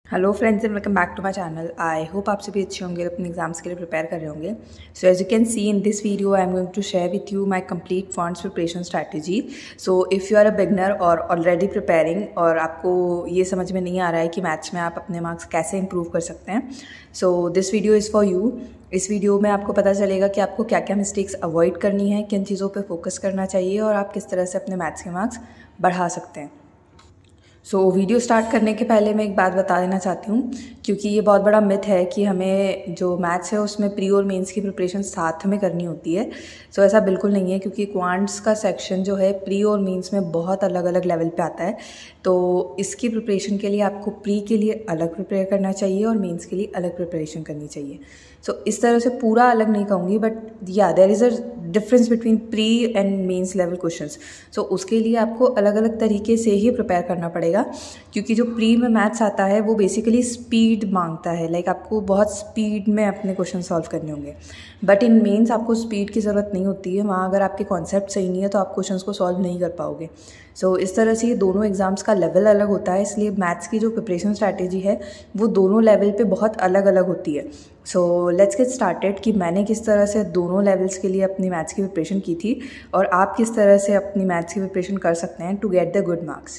Hello friends and welcome back to my channel. I hope आप सभी अच्छे होंगे, अपने एग्जाम्स के लिए प्रिपेयर कर रहे होंगे। So as you can see in this video I am going to share with you my complete quants preparation strategy. So if you are a beginner और ऑलरेडी प्रिपेयरिंग और आपको ये समझ में नहीं आ रहा है कि मैथ्स में आप अपने मार्क्स कैसे इंप्रूव कर सकते हैं, so this video is for you. इस वीडियो में आपको पता चलेगा कि आपको क्या क्या मिस्टेक्स अवॉइड करनी है, किन चीज़ों पर फोकस करना चाहिए और आप किस तरह से अपने मैथ्स के मार्क्स बढ़ा सकते हैं। वीडियो स्टार्ट करने के पहले मैं एक बात बता देना चाहती हूँ, क्योंकि ये बहुत बड़ा मिथ है कि हमें जो मैथ्स है उसमें प्री और मेंस की प्रिपरेशन साथ में करनी होती है। ऐसा बिल्कुल नहीं है, क्योंकि क्वांट्स का सेक्शन जो है प्री और मेंस में बहुत अलग अलग लेवल पे आता है। तो इसकी प्रिपरेशन के लिए आपको प्री के लिए अलग प्रिपेयर करना चाहिए और मेंस के लिए अलग प्रिपरेशन करनी चाहिए। इस तरह से पूरा अलग नहीं कहूँगी, बट या there is a difference between pre and mains level questions. उसके लिए आपको अलग अलग तरीके से ही प्रिपेयर करना पड़ेगा, क्योंकि जो प्री में मैथ्स आता है वो बेसिकली स्पीड मांगता है। लाइक आपको बहुत स्पीड में अपने क्वेश्चन सॉल्व करने होंगे, बट इन मेंस आपको स्पीड की ज़रूरत नहीं होती है। वहाँ अगर आपके कॉन्सेप्ट सही नहीं है तो आप क्वेश्चंस को सॉल्व नहीं कर पाओगे। इस तरह से ये दोनों एग्जाम्स का लेवल अलग होता है, इसलिए मैथ्स की जो प्रिपरेशन स्ट्रैटेजी है वो दोनों लेवल पे बहुत अलग अलग होती है। लेट्स गेट स्टार्टेड कि मैंने किस तरह से दोनों लेवल्स के लिए अपनी मैथ्स की प्रिपरेशन की थी और आप किस तरह से अपनी मैथ्स की प्रिपरेशन कर सकते हैं to get the good marks.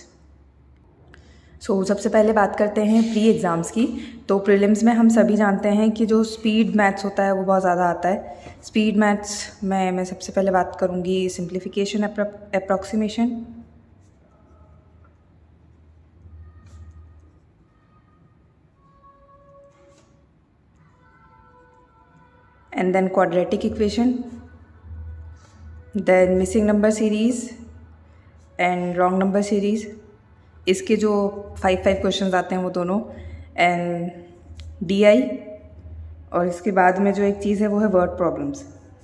सबसे पहले बात करते हैं प्री एग्ज़ाम्स की। प्रीलिम्स में हम सभी जानते हैं कि जो स्पीड मैथ्स होता है वो बहुत ज़्यादा आता है। स्पीड मैथ्स में मैं सबसे पहले बात करूँगी simplification, approximation, and then quadratic equation, then missing number series and wrong number series। इसके जो 5 क्वेश्चंस आते हैं वो दोनों, एंड DI, और इसके बाद में जो एक चीज़ है वो है वर्ड प्रॉब्लम्स।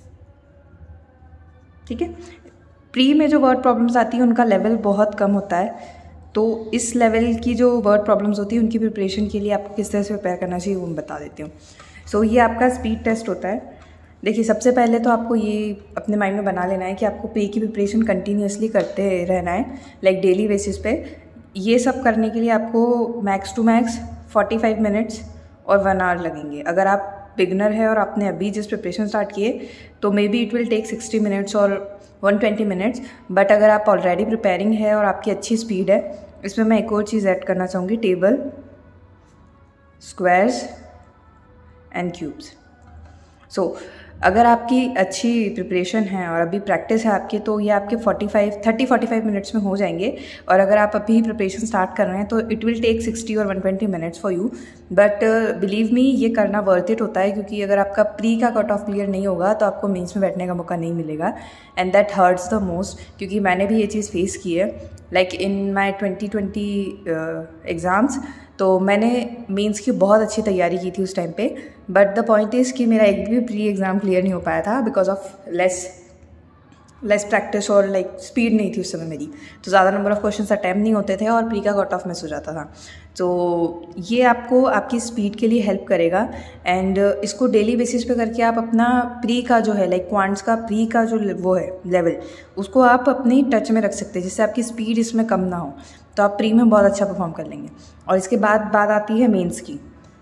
ठीक है, प्री में जो वर्ड प्रॉब्लम्स आती है उनका लेवल बहुत कम होता है, तो इस लेवल की जो वर्ड प्रॉब्लम्स होती है उनकी प्रिपरेशन के लिए आपको किस तरह से प्रिपेयर करना चाहिए वो मैं बता देती हूँ। ये आपका स्पीड टेस्ट होता है। देखिए, सबसे पहले तो आपको ये अपने माइंड में बना लेना है कि आपको प्री की प्रिपरेशन कंटिन्यूसली करते रहना है, लाइक डेली बेसिस पे। ये सब करने के लिए आपको मैक्स टू मैक्स 45 मिनट्स और 1 आवर लगेंगे। अगर आप बिगनर है और आपने अभी जिस प्रिपरेशन स्टार्ट किए तो maybe it will take 60 minutes और 120 मिनट्स, बट अगर आप ऑलरेडी प्रिपेयरिंग है और आपकी अच्छी स्पीड है, इसमें मैं एक और चीज़ ऐड करना चाहूँगी, टेबल, स्क्वायर्स एंड क्यूब्स। अगर आपकी अच्छी प्रिपरेशन है और अभी प्रैक्टिस है आपकी, तो ये आपके 30-45 मिनट्स में हो जाएंगे। और अगर आप अभी प्रिपरेशन स्टार्ट कर रहे हैं तो इट विल टेक 60 और 120 minutes for you, but believe me ये करना वर्थ इट होता है, क्योंकि अगर आपका प्री का कट ऑफ क्लियर नहीं होगा तो आपको मेंस में बैठने का मौका नहीं मिलेगा, and that hurts the most. क्योंकि मैंने भी ये चीज़ फेस की है, लाइक इन माई 2020 एग्ज़ाम्स। तो मैंने मेंस की बहुत अच्छी तैयारी की थी उस टाइम पे, बट द पॉइंट इज़ कि मेरा एक भी प्री एग्ज़ाम क्लियर नहीं हो पाया था बिकॉज ऑफ लेस प्रैक्टिस और लाइक स्पीड नहीं थी उस समय मेरी। तो ज़्यादा नंबर ऑफ क्वेश्चंस अटैम्प्ट नहीं होते थे और प्री का कट ऑफ मिस हो जाता था। ये आपको आपकी स्पीड के लिए हेल्प करेगा, एंड इसको डेली बेसिस पे करके आप अपना प्री का जो है लाइक क्वांट्स का प्री का जो वो है लेवल, उसको आप अपनी टच में रख सकते हैं, जिससे आपकी स्पीड इसमें कम ना हो, तो आप प्री में बहुत अच्छा परफॉर्म कर लेंगे। और इसके बाद बात आती है मेंस की।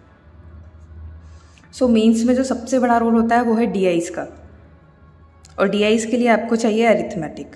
मेंस में जो सबसे बड़ा रोल होता है वो है DIs का, और DIs के लिए आपको चाहिए arithmetic.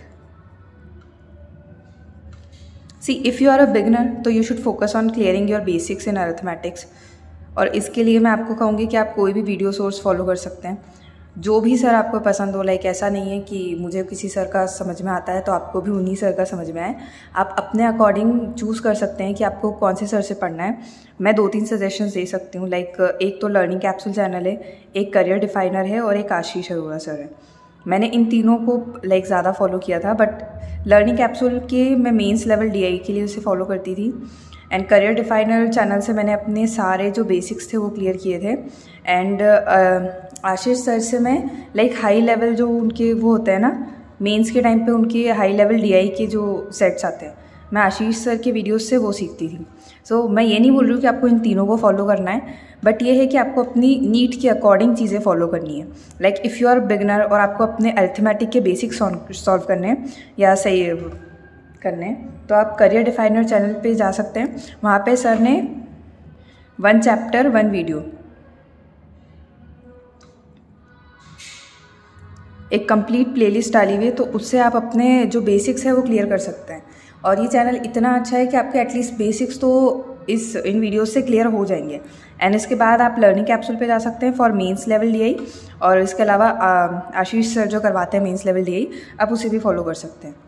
If you are a beginner तो you should focus on clearing your basics in arithmetics, और इसके लिए मैं आपको कहूँगी कि आप कोई भी वीडियो सोर्स फॉलो कर सकते हैं, जो भी सर आपको पसंद हो। लाइक ऐसा नहीं है कि मुझे किसी सर का समझ में आता है तो आपको भी उन्हीं सर का समझ में आए। आप अपने अकॉर्डिंग चूज़ कर सकते हैं कि आपको कौन से सर से पढ़ना है। मैं 2-3 सजेशंस दे सकती हूँ, लाइक एक तो लर्निंग कैप्सूल चैनल है, एक करियर डिफाइनर है और एक आशीष अरोड़ा सर है। मैंने इन तीनों को लाइक ज़्यादा फॉलो किया था, बट लर्निंग कैप्सूल के मैं मेंस लेवल DI के लिए उसे फॉलो करती थी, एंड करियर डिफाइनर चैनल से मैंने अपने सारे जो बेसिक्स थे वो क्लियर किए थे। एंड आशीष सर से मैं लाइक हाई लेवल जो उनके वो होते हैं ना मेंस के टाइम पे, उनके हाई लेवल DI के जो सेट्स आते हैं, मैं आशीष सर के वीडियोस से वो सीखती थी। मैं ये नहीं बोल रही हूँ कि आपको इन तीनों को फॉलो करना है, बट ये है कि आपको अपनी नीड के अकॉर्डिंग चीज़ें फॉलो करनी है। Like if you are beginner और आपको अपने अरिथमेटिक के बेसिक्स सॉल्व करने हैं या सही करने, तो आप करियर डिफाइनर चैनल पे जा सकते हैं। वहाँ पे सर ने 1 चैप्टर 1 वीडियो, एक कंप्लीट प्लेलिस्ट डाली हुई है, तो उससे आप अपने जो बेसिक्स है वो क्लियर कर सकते हैं। और ये चैनल इतना अच्छा है कि आपके एटलीस्ट बेसिक्स तो इन वीडियोस से क्लियर हो जाएंगे। एंड इसके बाद आप लर्निंग कैप्सूल पे जा सकते हैं फॉर मेंस लेवल डीआई, और इसके अलावा आशीष सर जो करवाते हैं मेंस लेवल डीआई, आप उसे भी फॉलो कर सकते हैं।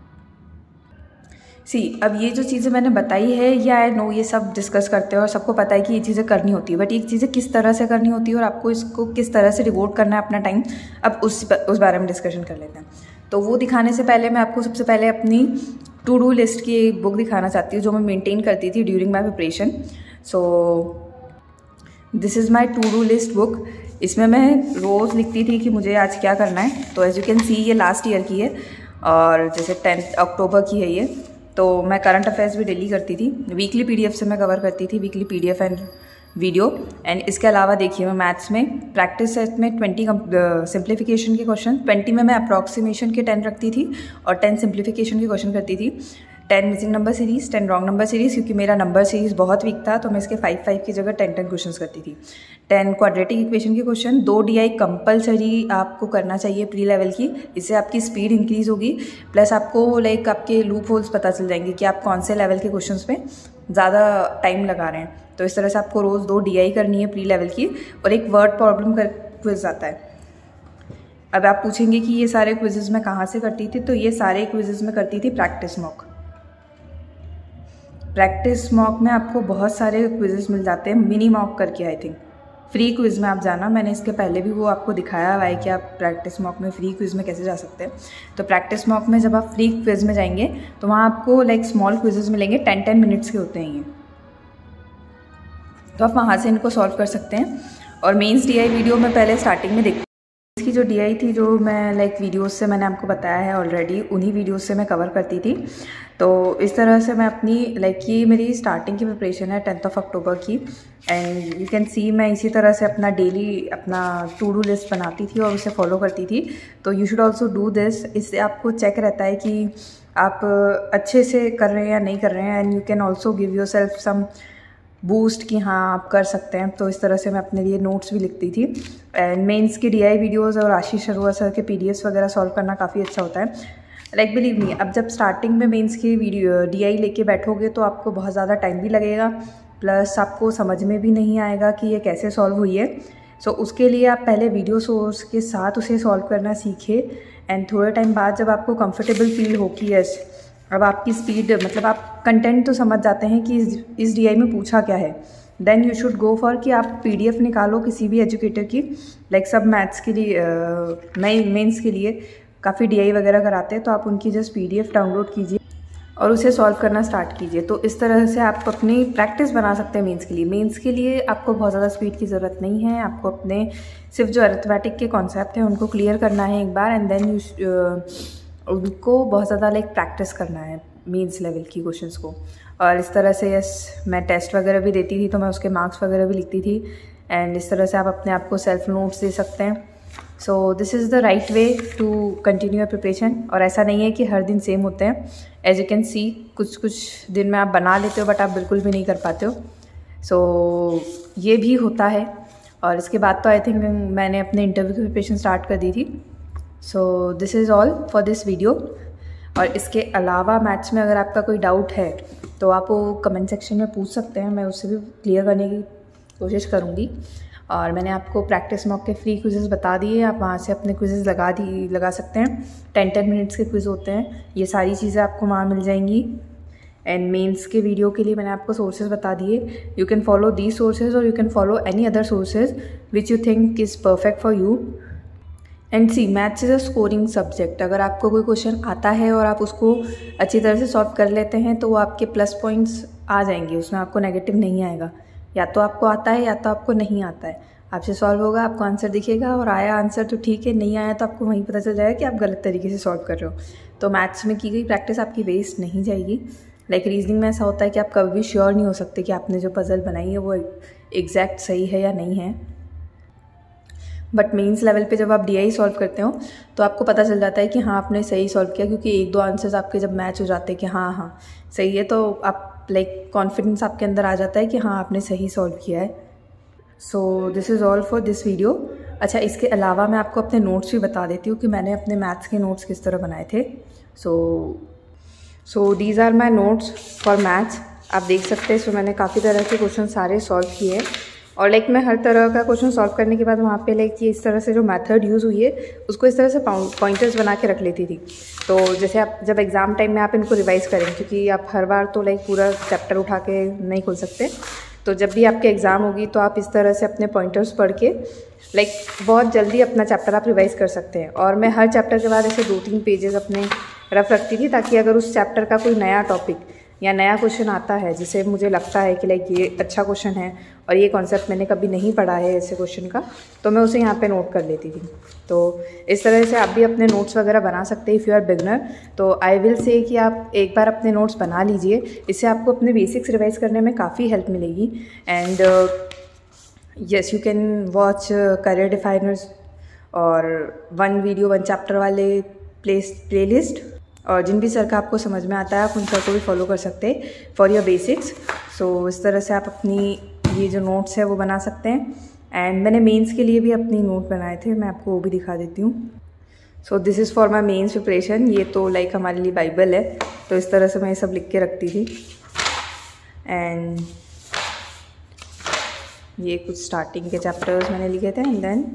अब ये जो चीज़ें मैंने बताई है, ये आई नो ये सब डिस्कस करते हैं और सबको पता है कि ये चीज़ें करनी होती है, बट ये चीज़ें किस तरह से करनी होती है और आपको इसको किस तरह से डिवोट करना है अपना टाइम, अब उस बारे में डिस्कशन कर लेते हैं। तो वो दिखाने से पहले मैं आपको सबसे पहले अपनी टू डू लिस्ट की एक बुक दिखाना चाहती हूँ जो मैं मेंटेन करती थी during my preparation. So this is my to do list book. इसमें मैं रोज़ लिखती थी कि मुझे आज क्या करना है। तो एज यू कैन सी ये लास्ट ईयर की है, और जैसे 10 अक्टूबर की है ये। तो मैं करंट अफेयर्स भी डेली करती थी, वीकली पीडीएफ से मैं कवर करती थी, weekly PDF and video. And इसके अलावा देखिए मैं मैथ्स में प्रैक्टिस सेट में 20 सिंप्लीफिकेशन के क्वेश्चन, 20 में मैं अप्रॉक्सीमेशन के 10 रखती थी और 10 सिंप्लीफिकेशन के क्वेश्चन करती थी। 10 missing number series, 10 wrong number series, क्योंकि मेरा नंबर सीरीज़ बहुत वीक था तो मैं इसके 5 की जगह 10 क्वेश्चन करती थी। 10 क्वाड्रेटिक इक्वेशन के क्वेश्चन, 2 DI कंपलसरी आपको करना चाहिए प्री लेवल की, इससे आपकी स्पीड इंक्रीज़ होगी, प्लस आपको लाइक आपके लूप होल्स पता चल जाएंगे कि आप कौन से लेवल के क्वेश्चन पे ज़्यादा टाइम लगा रहे हैं। तो इस तरह से आपको रोज़ 2 DI करनी है प्री लेवल की, और एक वर्ड प्रॉब्लम कर क्विज आता है। अब आप पूछेंगे कि ये सारे क्विजेज़ मैं कहाँ से करती थी, तो ये सारे क्विजेज़ में करती थी प्रैक्टिस मॉक। प्रैक्टिस मॉक में आपको बहुत सारे क्विजेस मिल जाते हैं, मिनी मॉक करके, आई थिंक फ्री क्विज़ में आप जाना, मैंने इसके पहले भी वो आपको दिखाया हुआ है कि आप प्रैक्टिस मॉक में फ्री क्विज़ में कैसे जा सकते हैं। तो प्रैक्टिस मॉक में जब आप फ्री क्विज़ में जाएंगे तो वहाँ आपको लाइक स्मॉल क्विजेस मिलेंगे, 10 मिनट्स के होते हैं ये, तो आप वहाँ से इनको सॉल्व कर सकते हैं। और मेंस DI वीडियो में पहले स्टार्टिंग में देखती, इसकी जो DI थी जो मैं लाइक वीडियोस से मैंने आपको बताया है ऑलरेडी, उन्हीं वीडियोस से मैं कवर करती थी। तो इस तरह से मैं अपनी लाइक ये मेरी स्टार्टिंग की प्रिपरेशन है 10 अक्टूबर की। एंड यू कैन सी मैं इसी तरह से अपना डेली अपना टू डू लिस्ट बनाती थी और उसे फॉलो करती थी। तो you should also do this, इससे आपको चेक रहता है कि आप अच्छे से कर रहे हैं या नहीं कर रहे हैं। And you can also give yourself some boost कि हाँ आप कर सकते हैं। तो इस तरह से मैं अपने लिए नोट्स भी लिखती थी। एंड मेंस की DI वीडियोस और आशीष शर्मा सर के PDFs वगैरह सॉल्व करना काफ़ी अच्छा होता है। लाइक बिलीव मी, अब जब स्टार्टिंग में मेंस की DI लेके बैठोगे तो आपको बहुत ज़्यादा टाइम भी लगेगा, प्लस आपको समझ में भी नहीं आएगा कि ये कैसे सॉल्व हुई है। सो उसके लिए आप पहले वीडियो सोर्स के साथ उसे सॉल्व करना सीखिए। एंड थोड़े टाइम बाद जब आपको कंफर्टेबल फील हो कि यस अब आपकी स्पीड मतलब आप कंटेंट तो समझ जाते हैं कि इस DI में पूछा क्या है, then you should go for कि आप PDF निकालो किसी भी एजुकेटर की। लाइक सब मैथ्स के लिए मेंस के लिए काफ़ी DI वगैरह कराते हैं, तो आप उनकी जस्ट PDF डाउनलोड कीजिए और उसे सॉल्व करना स्टार्ट कीजिए। तो इस तरह से आप अपनी प्रैक्टिस बना सकते हैं मेंस के लिए। मेंस के लिए आपको बहुत ज़्यादा स्पीड की ज़रूरत नहीं है, आपको अपने सिर्फ जो अरिथमेटिक के कॉन्सेप्ट हैं उनको क्लियर करना है एक बार, एंड देन उनको बहुत ज़्यादा लाइक प्रैक्टिस करना है मेंस लेवल की क्वेश्चंस को। और इस तरह से यस मैं टेस्ट वगैरह भी देती थी तो मैं उसके मार्क्स वगैरह भी लिखती थी। एंड इस तरह से आप अपने आप को सेल्फ नोट्स दे सकते हैं। So this is the right way to continue your preparation. और ऐसा नहीं है कि हर दिन सेम होते हैं, एज यू कैन सी कुछ कुछ दिन में आप बना लेते हो बट आप बिल्कुल भी नहीं कर पाते हो। सो ये भी होता है। और इसके बाद तो आई थिंक मैंने अपने इंटरव्यू की प्रिपरेशन स्टार्ट कर दी थी। So this is all for this video. और इसके अलावा मैथ्स में अगर आपका कोई डाउट है तो आप वो कमेंट सेक्शन में पूछ सकते हैं, मैं उससे भी क्लियर करने की कोशिश करूँगी। और मैंने आपको प्रैक्टिस मॉक के फ्री क्विजेज़ बता दिए, आप वहाँ से अपने क्विजेज़ लगा सकते हैं। 10 मिनट्स के क्विज़ होते हैं, ये सारी चीज़ें आपको वहाँ मिल जाएंगी। एंड मेंस के वीडियो के लिए मैंने आपको सोर्सेज बता दिए। You can follow these sources और you can follow any other sources which you think is perfect for you. And see maths is a scoring subject. अगर आपको कोई क्वेश्चन आता है और आप उसको अच्छी तरह से सॉल्व कर लेते हैं तो वो आपके प्लस पॉइंट्स आ जाएंगे, उसमें आपको नेगेटिव नहीं आएगा। या तो आपको आता है या तो आपको नहीं आता है, आपसे सॉल्व होगा, आपको आंसर दिखेगा, और आया आंसर तो ठीक है, नहीं आया तो आपको वहीं पता चल जाएगा कि आप गलत तरीके से सॉल्व कर रहे हो। तो मैथ्स में की गई प्रैक्टिस आपकी वेस्ट नहीं जाएगी। लाइक रीजनिंग में ऐसा होता है कि आप कभी भी श्योर नहीं हो सकते कि आपने जो पजल बनाई है वो एग्जैक्ट सही है या नहीं है। बट मेंस लेवल पे जब आप DI सॉल्व करते हो तो आपको पता चल जाता है कि हाँ आपने सही सॉल्व किया, क्योंकि 1-2 आंसर्स आपके जब मैच हो जाते हैं कि हाँ सही है, तो आप आप लाइक कॉन्फिडेंस आपके अंदर आ जाता है कि हाँ आपने सही सॉल्व किया है। So this is all for this video. अच्छा, इसके अलावा मैं आपको अपने नोट्स भी बता देती हूँ कि मैंने अपने मैथ्स के नोट्स किस तरह बनाए थे। So these are my notes for maths. आप देख सकते हैं इसमें मैंने काफ़ी तरह के क्वेश्चन सारे सॉल्व किए हैं और लाइक मैं हर तरह का क्वेश्चन सॉल्व करने के बाद वहाँ पे लाइक ये इस तरह से जो मेथड यूज़ हुई है उसको इस तरह से पॉइंटर्स बना के रख लेती थी। तो जैसे आप जब एग्ज़ाम टाइम में आप इनको रिवाइज़ करें, क्योंकि आप हर बार तो लाइक पूरा चैप्टर उठा के नहीं खोल सकते, तो जब भी आपके एग्ज़ाम होगी तो आप इस तरह से अपने पॉइंटर्स पढ़ के लाइक बहुत जल्दी अपना चैप्टर आप रिवाइज़ कर सकते हैं। और मैं हर चैप्टर के बाद ऐसे 2-3 पेजेस अपने रफ रखती थी, ताकि अगर उस चैप्टर का कोई नया टॉपिक या नया क्वेश्चन आता है जिसे मुझे लगता है कि लाइक ये अच्छा क्वेश्चन है और ये कॉन्सेप्ट मैंने कभी नहीं पढ़ा है ऐसे क्वेश्चन का, तो मैं उसे यहाँ पे नोट कर लेती थी। तो इस तरह से आप भी अपने नोट्स वगैरह बना सकते हैं इफ़ यू आर बिगनर। तो आई विल से कि आप एक बार अपने नोट्स बना लीजिए, इससे आपको अपने बेसिक्स रिवाइज करने में काफ़ी हेल्प मिलेगी। And yes, you can watch career definers और 1 वीडियो 1 चैप्टर वाले प्लेलिस्ट, और जिन भी सर का आपको समझ में आता है आप उन सर को भी फॉलो कर सकते हैं फॉर योर बेसिक्स। सो इस तरह से आप अपनी ये जो नोट्स है वो बना सकते हैं। एंड मैंने मेंस के लिए भी अपनी नोट बनाए थे, मैं आपको वो भी दिखा देती हूँ। So this is for my mains preparation. ये तो लाइक हमारे लिए बाइबल है, तो इस तरह से मैं ये सब लिख के रखती थी। एंड ये कुछ स्टार्टिंग के चैप्टर्स मैंने लिखे थे। एंड देन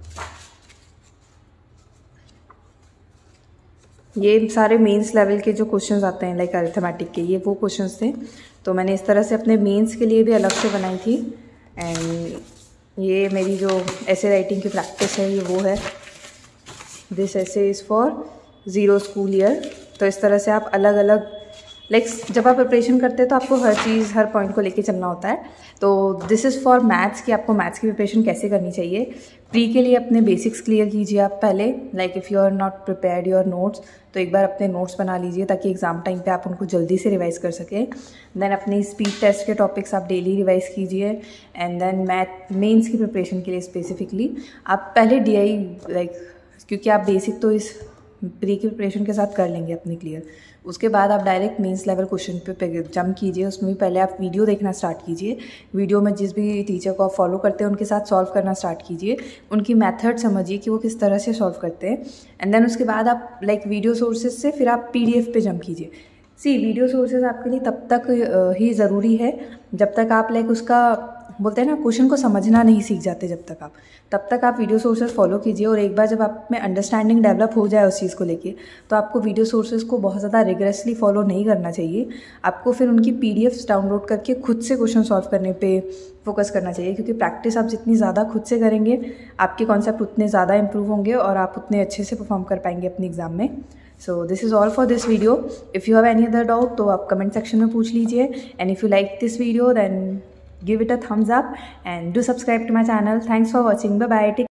ये सारे मेंस लेवल के जो क्वेश्चंस आते हैं लाइक अरिथमेटिक के, ये वो क्वेश्चंस थे। तो मैंने इस तरह से अपने मेंस के लिए भी अलग से बनाई थी। एंड ये मेरी जो ऐसे राइटिंग की प्रैक्टिस है ये वो है, दिस ऐसे इज़ फॉर 0 स्कूल ईयर। तो इस तरह से आप अलग अलग लाइक जब आप प्रिपरेशन करते हैं तो आपको हर चीज़ हर पॉइंट को लेके चलना होता है। तो दिस इज़ फॉर मैथ्स कि आपको मैथ्स की प्रिपरेशन कैसे करनी चाहिए। प्री के लिए अपने बेसिक्स क्लियर कीजिए आप पहले, like if you are not prepared your notes तो एक बार अपने नोट्स बना लीजिए ताकि एग्ज़ाम टाइम पे आप उनको जल्दी से रिवाइज़ कर सकें। देन अपनी स्पीड टेस्ट के टॉपिक्स आप डेली रिवाइज़ कीजिए। एंड देन मैथ मेंस की प्रिपरेशन के लिए स्पेसिफिकली आप पहले DI लाइक, क्योंकि आप बेसिक तो इस प्री की प्रिपरेशन के साथ कर लेंगे अपनी क्लियर, उसके बाद आप डायरेक्ट मेंस लेवल क्वेश्चन पे जंप कीजिए। उसमें भी पहले आप वीडियो देखना स्टार्ट कीजिए, वीडियो में जिस भी टीचर को आप फॉलो करते हैं उनके साथ सॉल्व करना स्टार्ट कीजिए, उनकी मेथड समझिए कि वो किस तरह से सॉल्व करते हैं। एंड देन उसके बाद आप लाइक वीडियो सोर्सेज से फिर आप PDF पे जंप कीजिए। वीडियो सोर्सेज आपके लिए तब तक ही ज़रूरी है जब तक आप लाइक उसका बोलते हैं ना क्वेश्चन को समझना नहीं सीख जाते, तब तक आप वीडियो सोर्सेज फॉलो कीजिए। और एक बार जब आप में अंडरस्टैंडिंग डेवलप हो जाए उस चीज़ को लेके, तो आपको वीडियो सोर्सेज को बहुत ज़्यादा रिग्रेसली फॉलो नहीं करना चाहिए। आपको फिर उनकी PDFs डाउनलोड करके खुद से क्वेश्चन सॉल्व करने पे फोकस करना चाहिए, क्योंकि प्रैक्टिस आप जितनी ज़्यादा खुद से करेंगे आपके कॉन्सेप्ट उतने ज़्यादा इंप्रूव होंगे और आप उतने अच्छे से परफॉर्म कर पाएंगे अपने एग्ज़ाम में। So this is all for this video. If you have any other doubt तो आप कमेंट सेक्शन में पूछ लीजिए। And if you like this video then give it a thumbs up and do subscribe to my channel. Thanks for watching. Bye bye.